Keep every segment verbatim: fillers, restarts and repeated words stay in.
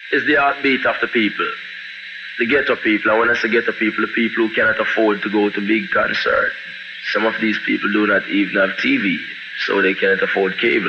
is the heartbeat of the people. The ghetto people, and when I say ghetto people, the people who cannot afford to go to big concerts. Some of these people do not even have T V, so they cannot afford cable.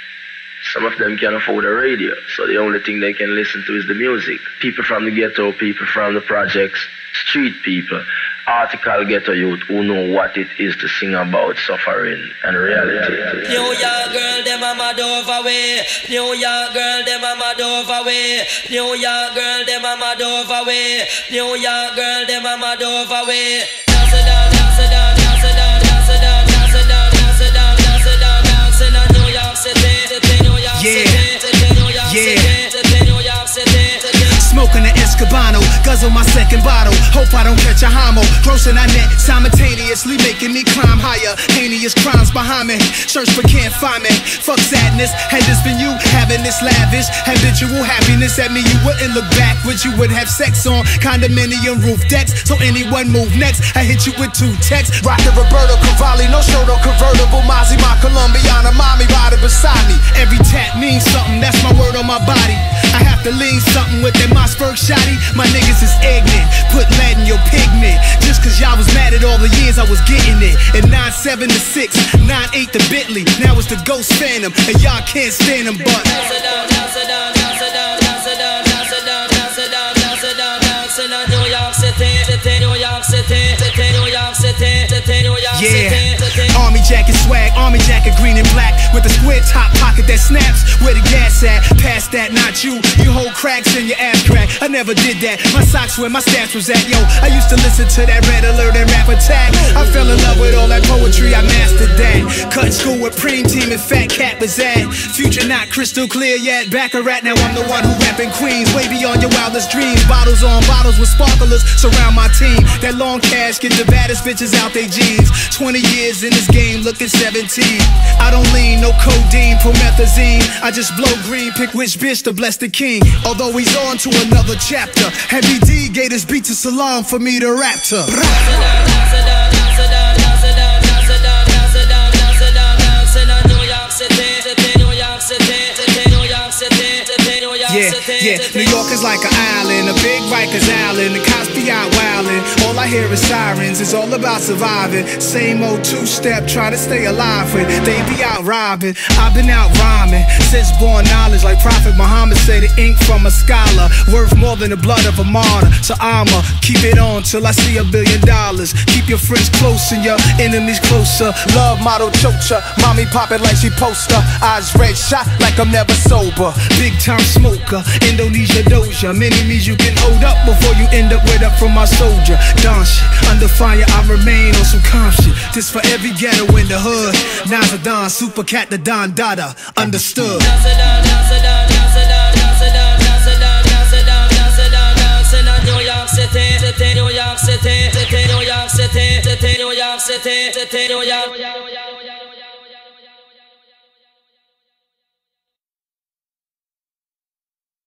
Some of them can't afford a radio, so the only thing they can listen to is the music. People from the ghetto, people from the projects, street people, article ghetto youth who know what it is to sing about suffering and reality. New York girl, them a mad over way. New York girl, them a mad over way. New York girl, them a mad over way. New York girl, them a mad over way. Dance it down, dance it down, dance it down, dance it down, dance it down, dance it down, dance it down, dance it down, New York City, New York City, New York City, New York City. Smoking an Escobano, guzzle my second bottle. Hope I don't catch a homo. Grossing I net simultaneously, making me climb higher. Heinous crimes behind me. Search but can't find me. Fuck sadness. Had this been you having this lavish habitual happiness at me, you wouldn't look backwards. You would have sex on condominium roof decks. So anyone move next, I hit you with two texts. Rockin' Roberto Cavalli, no show, no convertible. Mozzie, my Colombiana, mommy riding beside me. Every tap means something. That's my word on my body. I have to lean something with that Mossberg shotty. My niggas is ignorant, put lead in your pigment. Just cause y'all was mad at all the years I was getting it. And nine seven to six, nine eight to Bentley. Now it's the Ghost Phantom, and y'all can't stand them, but dance it down, dance it down, dance it down, dance it down, dance it down, dance it down, dance it down, dance it down, New York City, City, New York City, City, New York City, City, New York City. Yeah, army jacket swag, army jacket green and black, with a square top pocket that snaps. Where the gas at? Past that, not you. You hold cracks in your ass crack. I never did that. My socks where my stats was at. Yo, I used to listen to that Red Alert and Rap Attack. I fell in love with all that poetry, I mastered that. Cut school with Preem Team and Fat Cat was at. Future not crystal clear yet. Back a rat, now I'm the one who rapping Queens. Way beyond your wildest dreams. Bottles on bottles with sparklers surround my team. That long cash get the baddest bitches out they jeans. Twenty years in this game, looking seventeen. I don't lean, no codeine, promethazine. I just blow green, pick which bitch to bless the king. Although he's on to another chapter. Heavy D gave this beat to Salam for me to rap to. Yeah, yeah, New York is like an island, a big Rikers Island. The cops be out wildin', all I hear is sirens. It's all about surviving. Same old two-step, try to stay alive with. They be out robbing, I've been out rhyming. Since born knowledge, like Prophet Muhammad say, the ink from a scholar worth more than the blood of a martyr. So I'ma keep it on till I see a billion dollars. Keep your friends close and your enemies closer. Love model chocha, mommy pop it like she poster. Eyes red shot like I'm never sober. Big time smoker, Indonesia doja. Many means you can hold up before you end up with up from my soldier. Don shit, under fire I remain on some calm shit. This for every ghetto in the hood. Naza Don, Super Cat the Don Dada, understood. Dance it down, dance it down, dance it down, dance it down, dance it down, dance it down, dance it down, dance it down, New York City, City, New York City, City, New York City, City, New York City, City, New York.